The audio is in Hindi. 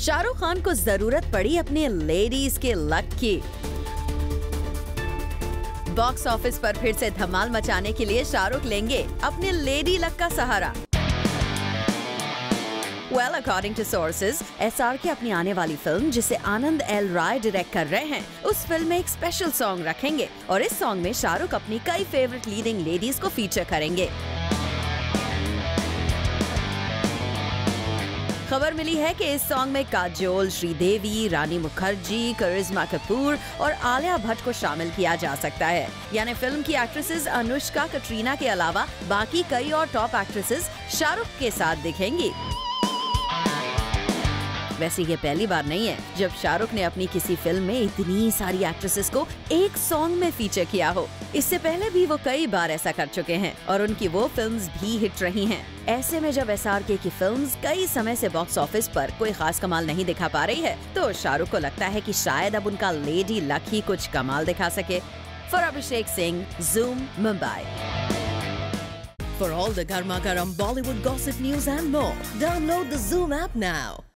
शाहरुख खान को जरूरत पड़ी अपने लेडीज के लक की। बॉक्स ऑफिस पर फिर से धमाल मचाने के लिए शाहरुख लेंगे अपने लेडी लक का सहारा। Well, according to sources, SRK अपनी आने वाली फिल्म जिसे आनंद एल राय डायरेक्ट कर रहे हैं, उस फिल्म में एक स्पेशल सॉन्ग रखेंगे और इस सॉन्ग में शाहरुख अपनी कई फेवरेट लीडिंग लेडीज को फीचर करेंगे। खबर मिली है कि इस सॉन्ग में काजोल, श्रीदेवी, रानी मुखर्जी, करिश्मा कपूर और आलिया भट्ट को शामिल किया जा सकता है। यानी फिल्म की एक्ट्रेसेस अनुष्का, कटरीना के अलावा बाकी कई और टॉप एक्ट्रेसेस शाहरुख के साथ दिखेंगी। वैसे ये पहली बार नहीं है जब शाहरुख ने अपनी किसी फिल्म में इतनी सारी एक्ट्रेसेस को एक सॉन्ग में फीचर किया हो। इससे पहले भी वो कई बार ऐसा कर चुके हैं और उनकी वो फिल्म्स भी हिट रही हैं। ऐसे में जब SRK की फिल्म्स कई समय से बॉक्स ऑफिस पर कोई खास कमाल नहीं दिखा पा रही है, तो शाहरुख को लगता है कि शायद अब उनका लेडी लक ही कुछ कमाल दिखा सके। For Abhishek Singh, Zoom, Mumbai. For all the garma garam Bollywood gossip news and more, download the Zoom app now.